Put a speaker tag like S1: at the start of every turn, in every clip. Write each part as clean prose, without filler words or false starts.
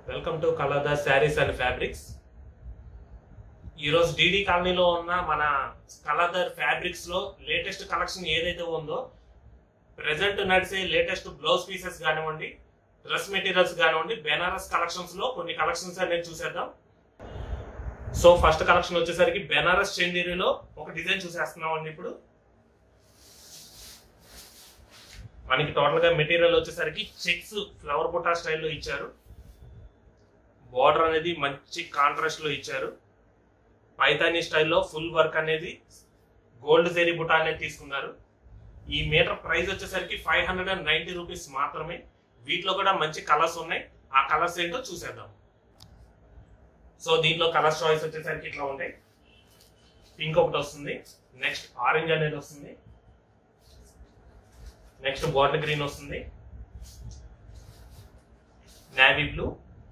S1: Welcome to కలర్దార్ saris and fabrics. ఈరోజు DD కాలనీలో ఉన్న మన కలర్దార్ ఫ్యాబ్రిక్స్ లో లేటెస్ట్ కలెక్షన్ ఏదైతే ఉందో, ప్రెసెంట్ నడిచే లేటెస్ట్ బ్లౌజ్ పీసెస్ కానివ్వండి, డ్రెస్ మెటీరియల్స్ కానివ్వండి, బెనారస్ కలెక్షన్స్ లో కొన్ని కలెక్షన్స్ అనేది చూసేద్దాం. సో ఫస్ట్ కలెక్షన్ వచ్చేసరికి బెనారస్ చందేరిలో ఒక డిజైన్ చూసేస్తున్నాం అండి. ఇప్పుడు మనకి టోటల్ గా మెటీరియల్ వచ్చేసరికి చెక్స్ ఫ్లవర్ బుటా స్టైల్లో ఇచ్చారు. బార్డర్ అనేది మంచి కాంట్రాస్ట్ లో ఇచ్చారు. పైతానీ స్టైల్లో ఫుల్ వర్క్ అనేది గోల్డ్ జెరీ బుటా అనేది తీసుకున్నారు. ఈ మీటర్ ప్రైస్ వచ్చేసరికి 590 రూపీస్ మాత్రమే. వీటిలో కూడా మంచి కలర్స్ ఉన్నాయి. ఆ కలర్స్ ఏంటో చూసేద్దాం. సో దీంట్లో కలర్ చాయిస్ వచ్చేసరికి ఇట్లా ఉంటాయి. పింక్ ఒకటి వస్తుంది, నెక్స్ట్ ఆరెంజ్ అనేది వస్తుంది, నెక్స్ట్ బాటిల్ గ్రీన్ వస్తుంది, నేవీ బ్లూ,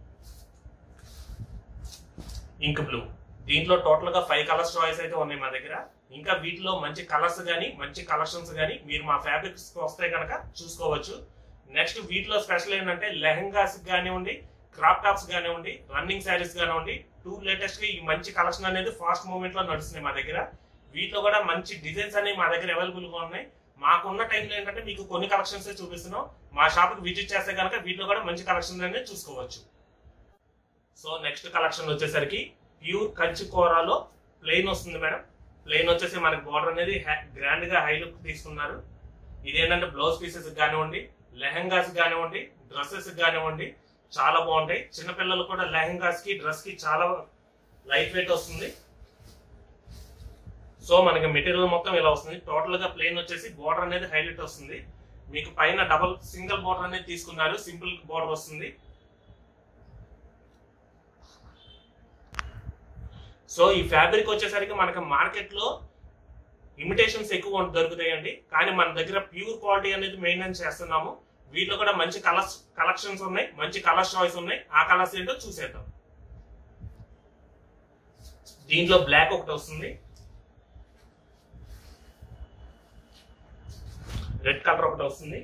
S1: ఇంక్ బ్లూ. దీంట్లో టోటల్ గా 5 కలర్స్ చాయిస్ అయితే ఉన్నాయి మా దగ్గర. ఇంకా వీటిలో మంచి కలర్స్ గానీ మంచి కలెక్షన్స్ గానీ మీరు మా ఫ్యాబ్రిక్స్ వస్తే కనుక చూసుకోవచ్చు. నెక్స్ట్ వీటిలో స్పెషల్ ఏంటంటే లెహంగాస్ కానివ్వండి, క్రాప్ టాప్స్ కానివ్వండి, రన్నింగ్ శారీస్ కానివ్వండి, లేటెస్ట్ గా ఈ మంచి కలెక్షన్ అనేది ఫాస్ట్ మూవ్మెంట్ లో నడుస్తున్నాయి మా దగ్గర. వీటిలో కూడా మంచి డిజైన్స్ అనేవి మా దగ్గర అవైలబుల్ గా ఉన్నాయి. మాకున్న టైంలో ఏంటంటే మీకు కొన్ని కలెక్షన్స్ చూపిస్తున్నాం. మా షాప్ కి విజిట్ చేస్తే కనుక వీటిలో కూడా మంచి కలెక్షన్ అనేది చూసుకోవచ్చు. సో నెక్స్ట్ కలెక్షన్ వచ్చేసరికి ప్యూర్ కంచి కోరాలో ప్లెయిన్ వస్తుంది మేడం. ప్లెయిన్ వచ్చేసి మనకి బార్డర్ అనేది గ్రాండ్ గా హై లుక్ తీసుకున్నారు. ఇదేంటంటే బ్లౌజ్ పీసెస్ కానివ్వండి, లెహంగాస్ కానివ్వండి, డ్రెస్సెస్ కానివ్వండి చాలా బాగుంటాయి. చిన్నపిల్లలు కూడా లెహంగాస్ కి డ్రెస్ కి చాలా లైట్ వెయిట్ వస్తుంది. సో మనకి మెటీరియల్ మొత్తం ఇలా వస్తుంది. టోటల్ గా ప్లెయిన్ వచ్చేసి బార్డర్ అనేది హైలైట్ వస్తుంది. మీకు పైన డబల్ సింగిల్ బార్డర్ అనేది తీసుకున్నారు, సింపుల్ బార్డర్ వస్తుంది. సో ఈ ఫ్యాబ్రిక్ వచ్చేసరికి మనకి మార్కెట్ లో ఇమిటేషన్స్ ఎక్కువ దొరుకుతాయండి, కానీ మన దగ్గర ప్యూర్ క్వాలిటీ అనేది మెయింటైన్ చేస్తున్నాము. వీటిలో కూడా మంచి కలెక్షన్స్ ఉన్నాయి, మంచి కలర్ చాయిస్ ఉన్నాయి. ఆ కలర్స్ ఏంటో చూసేద్దాం. దీంట్లో బ్లాక్ ఒకటి వస్తుంది, రెడ్ కలర్ ఒకటి వస్తుంది,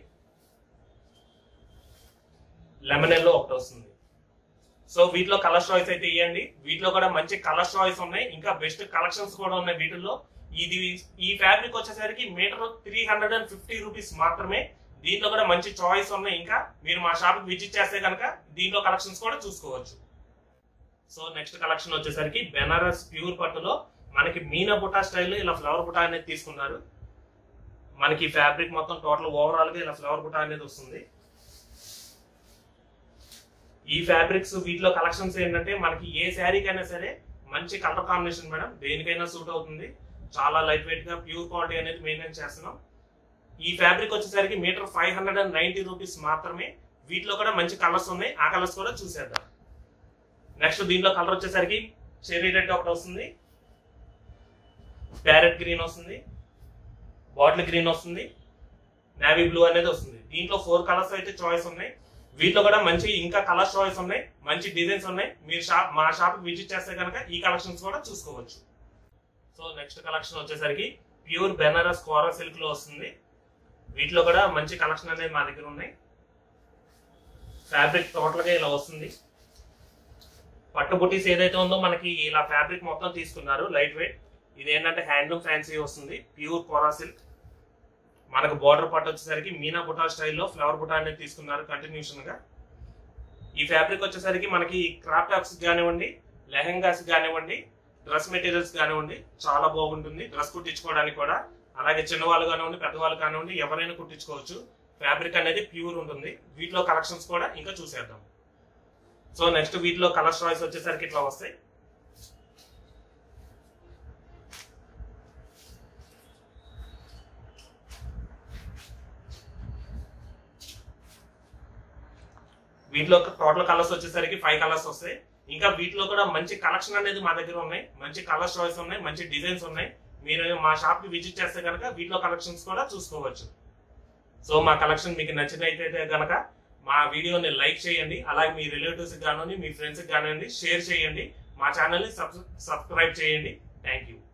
S1: లెమన్ ఎల్లో ఒకటి వస్తుంది. సో వీటిలో కలర్ చాయిస్ అయితే ఇవ్వండి. వీటిలో కూడా మంచి కలర్ చాయిస్ ఉన్నాయి, ఇంకా బెస్ట్ కలెక్షన్స్ కూడా ఉన్నాయి వీటిల్లో. ఈ ఫ్యాబ్రిక్ వచ్చేసరికి మీటర్ 350 రూపీస్ మాత్రమే. దీంట్లో కూడా మంచి చాయిస్ ఉన్నాయి. ఇంకా మీరు మా షాప్ కి విజిట్ చేస్తే కనుక దీంట్లో కలెక్షన్స్ కూడా చూసుకోవచ్చు. సో నెక్స్ట్ కలెక్షన్ వచ్చేసరికి బెనారస్ ప్యూర్ పట్టులో మనకి మీనా బుటా స్టైల్లో ఇలా ఫ్లవర్ బుటా అనేది తీసుకున్నారు. మనకి ఫ్యాబ్రిక్ మొత్తం టోటల్ ఓవరాల్ గా ఇలా ఫ్లవర్ బుటా అనేది వస్తుంది. ఈ ఫ్యాబ్రిక్స్ వీటిలో కలెక్షన్స్ ఏంటంటే మనకి ఏ శారీకైనా సరే మంచి కలర్ కాంబినేషన్ మేడం, దేనికైనా సూట్ అవుతుంది. చాలా లైట్ వెయిట్ గా ప్యూర్ క్వాలిటీ అనేది మెయింటైన్ చేస్తున్నాం. ఈ ఫ్యాబ్రిక్ వచ్చేసరికి మీటర్ 590 రూపీస్ మాత్రమే. వీటిలో కూడా మంచి కలర్స్ ఉన్నాయి. ఆ కలర్స్ కూడా చూసేద్దాం. నెక్స్ట్ దీంట్లో కలర్ వచ్చేసరికి చెర్రీ రెడ్ ఒకటి వస్తుంది, ప్యారెట్ గ్రీన్ వస్తుంది, బాటిల్ గ్రీన్ వస్తుంది, నేవీ బ్లూ అనేది వస్తుంది. దీంట్లో 4 కలర్స్ అయితే చాయిస్ ఉన్నాయి. వీటిలో కూడా మంచి ఇంకా కలర్ చాయిస్ ఉన్నాయి, మంచి డిజైన్స్ ఉన్నాయి. మీరు మా షాప్ విజిట్ చేస్తే కనుక ఈ కలెక్షన్స్ కూడా చూసుకోవచ్చు. సో నెక్స్ట్ కలెక్షన్ వచ్చేసరికి ప్యూర్ బెనారస్ కోరా సిల్క్ లో వస్తుంది. వీటిలో కూడా మంచి కలెక్షన్ అనేది మా దగ్గర ఉన్నాయి. ఫ్యాబ్రిక్ టోటల్ గా ఇలా వస్తుంది. పట్టు బుటీస్ ఏదైతే ఉందో మనకి ఇలా ఫ్యాబ్రిక్ మొత్తం తీసుకున్నారు, లైట్ వెయిట్. ఇది ఏంటంటే హ్యాండ్లూమ్ ఫ్యాన్సీ వస్తుంది, ప్యూర్ కోరా సిల్క్. మనకు బార్డర్ పట్టు వచ్చేసరికి మీనా బుటా స్టైల్లో ఫ్లవర్ బుటా అనేది తీసుకున్నారు కంటిన్యూషన్ గా. ఈ ఫ్యాబ్రిక్ వచ్చేసరికి మనకి క్రాప్ టాప్స్ కానివ్వండి, లెహంగాస్ కానివ్వండి, డ్రెస్ మెటీరియల్స్ కానివ్వండి చాలా బాగుంటుంది. డ్రెస్ కుట్టించుకోవడానికి కూడా, అలాగే చిన్నవాళ్ళు కానివ్వండి, పెద్దవాళ్ళు కానివ్వండి, ఎవరైనా కుట్టించుకోవచ్చు. ఫ్యాబ్రిక్ అనేది ప్యూర్ ఉంటుంది. వీటిలో కలెక్షన్స్ కూడా ఇంకా చూసేద్దాం. సో నెక్స్ట్ వీటిలో కలర్ చాయిస్ వచ్చేసరికి ఇట్లా వస్తాయి. వీటిలో టోటల్ కలర్స్ వచ్చేసరికి 5 కలర్స్ వస్తాయి. ఇంకా వీటిలో కూడా మంచి కలెక్షన్ అనేది మా దగ్గర ఉన్నాయి, మంచి కలర్ చాయిస్ ఉన్నాయి, మంచి డిజైన్స్ ఉన్నాయి. మీరు మా షాప్ కి విజిట్ చేస్తే కనుక వీటిలో కలెక్షన్స్ కూడా చూసుకోవచ్చు. సో మా కలెక్షన్ మీకు నచ్చినైతే కనుక మా వీడియోని లైక్ చేయండి. అలాగే మీ రిలేటివ్స్ కానివ్వండి, మీ ఫ్రెండ్స్ కానివ్వండి షేర్ చేయండి. మా ఛానల్ ని సబ్స్క్రైబ్ చేయండి. Thank you.